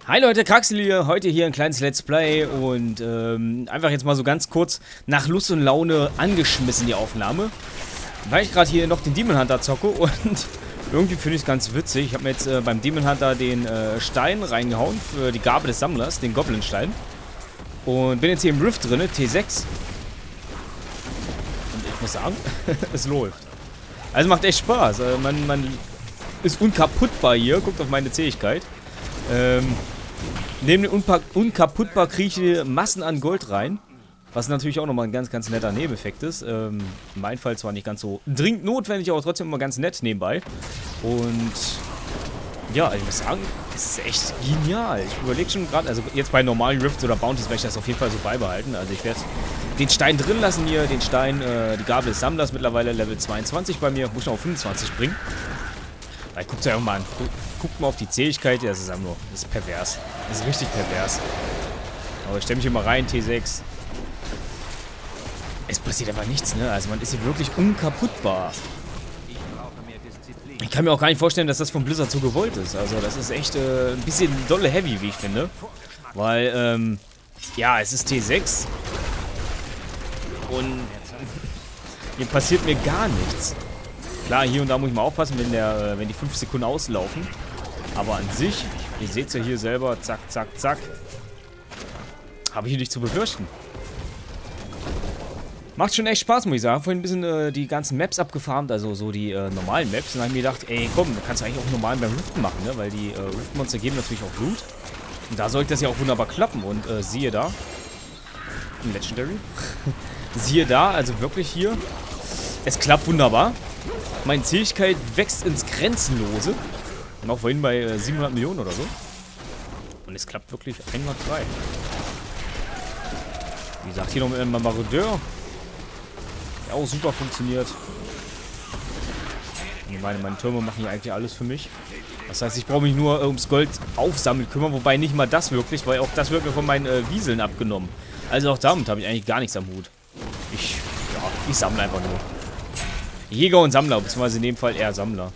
Hi Leute, Kraxel hier, heute hier ein kleines Let's Play und einfach jetzt mal so ganz kurz nach Lust und Laune angeschmissen die Aufnahme, weil ich gerade hier noch den Demon Hunter zocke und irgendwie finde ich es ganz witzig. Ich habe mir jetzt beim Demon Hunter den Stein reingehauen für die Gabe des Sammlers, den Goblin-Stein, und bin jetzt hier im Rift drin, T6, und ich muss sagen, es läuft. Also macht echt Spaß, man ist unkaputtbar hier, guckt auf meine Zähigkeit. Neben den unkaputtbar kriege ich Massen an Gold rein. Was natürlich auch nochmal ein ganz, ganz netter Nebeneffekt ist. In meinem Fall zwar nicht ganz so dringend notwendig, aber trotzdem immer ganz nett nebenbei. Und ja, ich muss sagen, es ist echt genial. Ich überlege schon gerade, also jetzt bei normalen Rifts oder Bounties werde ich das auf jeden Fall so beibehalten. Also ich werde den Stein drin lassen hier, den Stein, die Gabel des Sammlers mittlerweile Level 22 bei mir. Muss ich noch auf 25 bringen. Weil guckt euch auch mal an. Guckt mal auf die Zähigkeit. Das ist einfach nur. Das ist pervers. Das ist richtig pervers. Aber ich stelle mich hier mal rein, T6. Es passiert aber nichts, ne? Also man ist hier wirklich unkaputtbar. Ich kann mir auch gar nicht vorstellen, dass das von Blizzard so gewollt ist. Also das ist echt ein bisschen dolle heavy, wie ich finde. Weil, ja, es ist T6. Und hier passiert mir gar nichts. Klar, hier und da muss ich mal aufpassen, wenn die 5 Sekunden auslaufen. Aber an sich, ihr seht es ja hier selber, zack, zack, zack. Habe ich hier nichts zu befürchten. Macht schon echt Spaß, muss ich sagen. Vorhin ein bisschen die ganzen Maps abgefarmt, also so die normalen Maps. Und dann habe ich mir gedacht, ey komm, da kannst du eigentlich auch normal beim Riften machen, ne? Weil die Riftmonster geben natürlich auch Loot. Und da sollte das ja auch wunderbar klappen. Und siehe da. Legendary. Siehe da, also wirklich hier. Es klappt wunderbar. Meine Zähigkeit wächst ins Grenzenlose. Und auch vorhin bei 700 Millionen oder so. Und es klappt wirklich einwandfrei. Wie gesagt, hier noch mit einem Marodeur. Der auch super funktioniert. Und meine Türme machen hier eigentlich alles für mich. Das heißt, ich brauche mich nur ums Gold aufsammeln kümmern. Wobei nicht mal das wirklich, weil auch das wird mir von meinen Wieseln abgenommen. Also auch damit habe ich eigentlich gar nichts am Hut. Ich sammle einfach nur. Jäger und Sammler, beziehungsweise in dem Fall eher Sammler.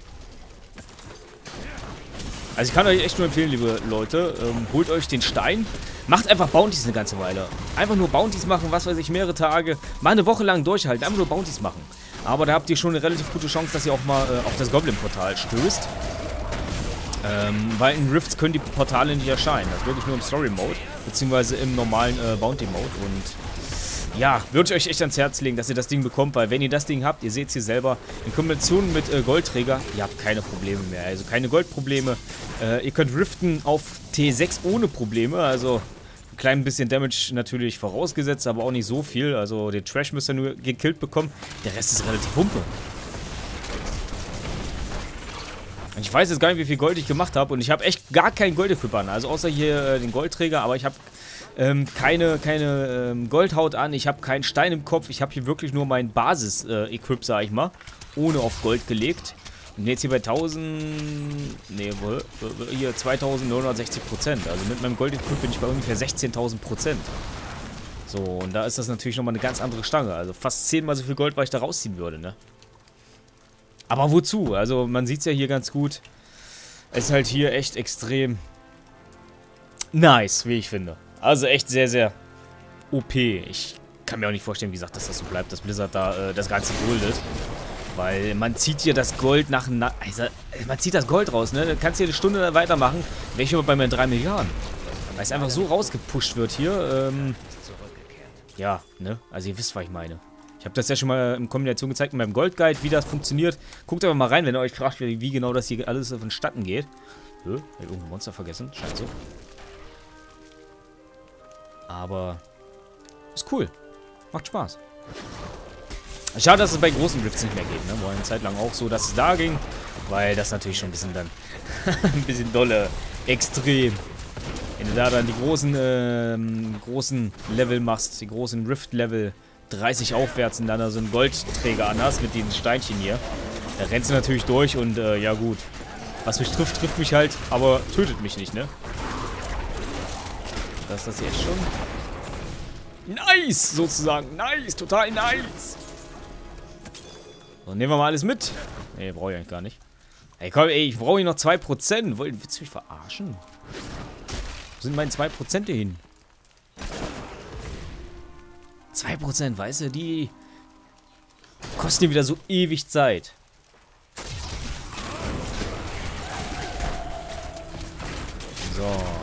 Also ich kann euch echt nur empfehlen, liebe Leute, holt euch den Stein, macht einfach Bounties eine ganze Weile. Einfach nur Bounties machen, was weiß ich, mehrere Tage, mal eine Woche lang durchhalten, einfach nur Bounties machen. Aber da habt ihr schon eine relativ gute Chance, dass ihr auch mal auf das Goblin-Portal stößt. Weil in Rifts können die Portale nicht erscheinen. Das ist wirklich nur im Story-Mode, beziehungsweise im normalen Bounty-Mode. Und ja, würde ich euch echt ans Herz legen, dass ihr das Ding bekommt, weil wenn ihr das Ding habt, ihr seht es hier selber, in Kombination mit Goldträger, ihr habt keine Probleme mehr, also keine Goldprobleme. Ihr könnt riften auf T6 ohne Probleme, also ein klein bisschen Damage natürlich vorausgesetzt, aber auch nicht so viel, also den Trash müsst ihr nur gekillt bekommen, der Rest ist relativ Wumpe. Und ich weiß jetzt gar nicht, wie viel Gold ich gemacht habe und ich habe echt gar kein Gold-Equip an, also außer hier den Goldträger, aber ich habe keine Goldhaut an, ich habe keinen Stein im Kopf, ich habe hier wirklich nur mein Basis-Equip, sag ich mal, ohne auf Gold gelegt. Und jetzt hier bei 2960%, also mit meinem Gold-Equip bin ich bei ungefähr 16.000%. So, und da ist das natürlich nochmal eine ganz andere Stange, also fast 10-mal so viel Gold, was ich da rausziehen würde, ne? Aber wozu? Also man sieht es ja hier ganz gut, es ist halt hier echt extrem nice, wie ich finde. Also echt sehr, sehr OP. Ich kann mir auch nicht vorstellen, wie gesagt, dass das so bleibt, dass Blizzard da das Ganze duldet. Weil man zieht hier das Gold nach... Also, man zieht das Gold raus, ne? Du kannst hier eine Stunde weitermachen, wäre ich immer bei meinen 3 Milliarden. Weil es einfach so rausgepusht wird hier. Ja, ne? Also ihr wisst, was ich meine. Ich habe das ja schon mal in Kombination gezeigt mit meinem Goldguide, wie das funktioniert. Guckt aber mal rein, wenn ihr euch fragt, wie genau das hier alles vonstatten geht. Hä? Hab ich irgendein Monster vergessen? Scheint so. Aber ist cool. Macht Spaß. Schade, dass es bei großen Rifts nicht mehr geht, ne? War eine Zeit lang auch so, dass es da ging. Weil das natürlich schon ein bisschen dann ein bisschen dolle, extrem. Wenn du da dann die großen Level machst, die großen Rift-Level 30 aufwärts und dann da so einen Goldträger an hast mit diesen Steinchen hier, da rennst du natürlich durch und ja gut. Was mich trifft, trifft mich halt, aber tötet mich nicht, ne? Das ist das jetzt schon. Nice, sozusagen. Nice, total nice. So, nehmen wir mal alles mit. Ne, brauche ich eigentlich gar nicht. Ey, komm, ey, ich brauche hier noch 2%. Willst du mich verarschen? Wo sind meine 2% hier hin? 2%, weißt du, die kosten dir wieder so ewig Zeit. So.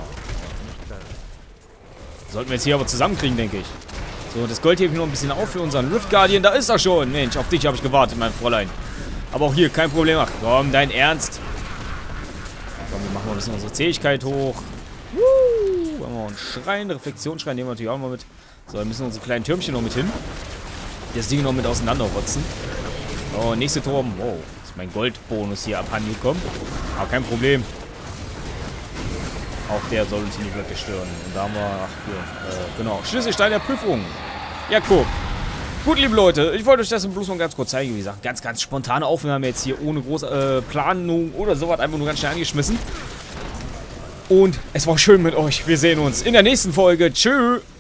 Sollten wir jetzt hier aber zusammenkriegen, denke ich. So, das Gold hebe ich noch ein bisschen auf für unseren Rift Guardian. Da ist er schon. Mensch, auf dich habe ich gewartet, mein Fräulein. Aber auch hier, kein Problem. Ach komm, dein Ernst. Komm, wir machen mal ein bisschen unsere Zähigkeit hoch. Haben wir einen Schrein, Reflexionsschrein nehmen wir natürlich auch mal mit. So, dann müssen unsere kleinen Türmchen noch mit hin. Das Ding noch mit auseinanderrotzen. So, nächste Turm. Wow, ist mein Goldbonus hier abhandengekommen. Aber kein Problem. Auch der soll uns nicht wirklich stören. Und da haben wir, ach hier, genau, Schlüsselstein der Prüfung. Ja, guck. Gut, liebe Leute, ich wollte euch das bloß noch ganz kurz zeigen. Wie gesagt, ganz spontane Aufnahme jetzt hier, ohne große Planung oder sowas. Einfach nur ganz schnell angeschmissen. Und es war schön mit euch. Wir sehen uns in der nächsten Folge. Tschüss.